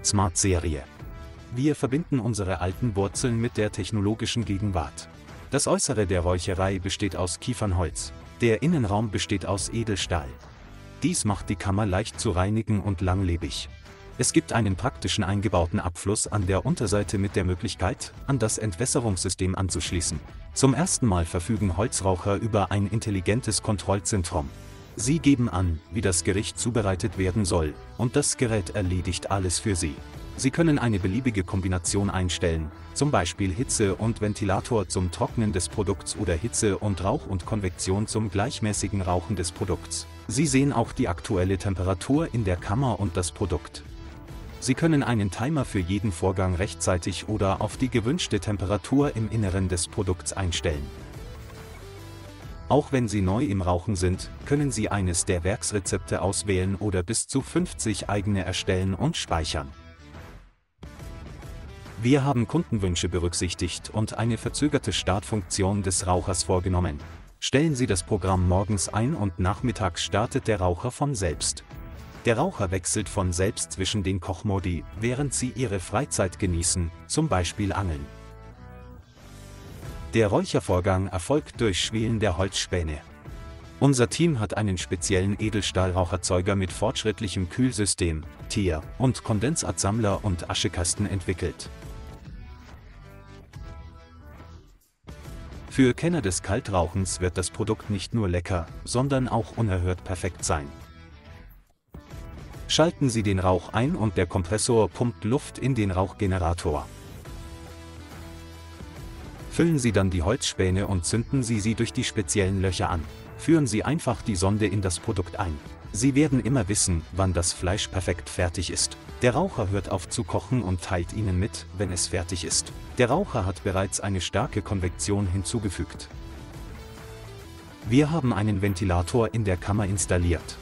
Smart-Serie. Wir verbinden unsere alten Wurzeln mit der technologischen Gegenwart. Das Äußere der Räucherei besteht aus Kiefernholz, der Innenraum besteht aus Edelstahl. Dies macht die Kammer leicht zu reinigen und langlebig. Es gibt einen praktischen eingebauten Abfluss an der Unterseite mit der Möglichkeit, an das Entwässerungssystem anzuschließen. Zum ersten Mal verfügen Holzraucher über ein intelligentes Kontrollzentrum. Sie geben an, wie das Gericht zubereitet werden soll, und das Gerät erledigt alles für Sie. Sie können eine beliebige Kombination einstellen, zum Beispiel Hitze und Ventilator zum Trocknen des Produkts oder Hitze und Rauch und Konvektion zum gleichmäßigen Rauchen des Produkts. Sie sehen auch die aktuelle Temperatur in der Kammer und das Produkt. Sie können einen Timer für jeden Vorgang rechtzeitig oder auf die gewünschte Temperatur im Inneren des Produkts einstellen. Auch wenn Sie neu im Rauchen sind, können Sie eines der Werksrezepte auswählen oder bis zu 50 eigene erstellen und speichern. Wir haben Kundenwünsche berücksichtigt und eine verzögerte Startfunktion des Rauchers vorgenommen. Stellen Sie das Programm morgens ein und nachmittags startet der Raucher von selbst. Der Raucher wechselt von selbst zwischen den Kochmodi, während Sie Ihre Freizeit genießen, zum Beispiel Angeln. Der Räuchervorgang erfolgt durch Schwelen der Holzspäne. Unser Team hat einen speziellen Edelstahlraucherzeuger mit fortschrittlichem Kühlsystem, Tier- und Kondensatsammler und Aschekasten entwickelt. Für Kenner des Kaltrauchens wird das Produkt nicht nur lecker, sondern auch unerhört perfekt sein. Schalten Sie den Rauch ein und der Kompressor pumpt Luft in den Rauchgenerator. Füllen Sie dann die Holzspäne und zünden Sie sie durch die speziellen Löcher an. Führen Sie einfach die Sonde in das Produkt ein. Sie werden immer wissen, wann das Fleisch perfekt fertig ist. Der Raucher hört auf zu kochen und teilt Ihnen mit, wenn es fertig ist. Der Raucher hat bereits eine starke Konvektion hinzugefügt. Wir haben einen Ventilator in der Kammer installiert.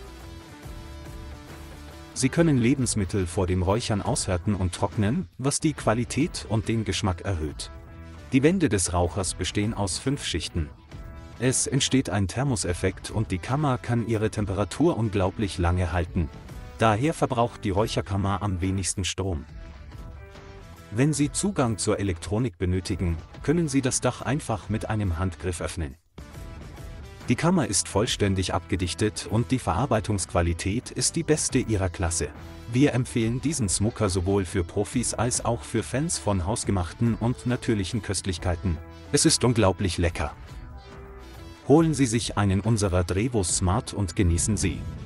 Sie können Lebensmittel vor dem Räuchern aushärten und trocknen, was die Qualität und den Geschmack erhöht. Die Wände des Rauchers bestehen aus 5 Schichten. Es entsteht ein Thermoseffekt und die Kammer kann ihre Temperatur unglaublich lange halten. Daher verbraucht die Räucherkammer am wenigsten Strom. Wenn Sie Zugang zur Elektronik benötigen, können Sie das Dach einfach mit einem Handgriff öffnen. Die Kammer ist vollständig abgedichtet und die Verarbeitungsqualität ist die beste ihrer Klasse. Wir empfehlen diesen Smoker sowohl für Profis als auch für Fans von hausgemachten und natürlichen Köstlichkeiten. Es ist unglaublich lecker. Holen Sie sich einen unserer Drevo Smart und genießen Sie.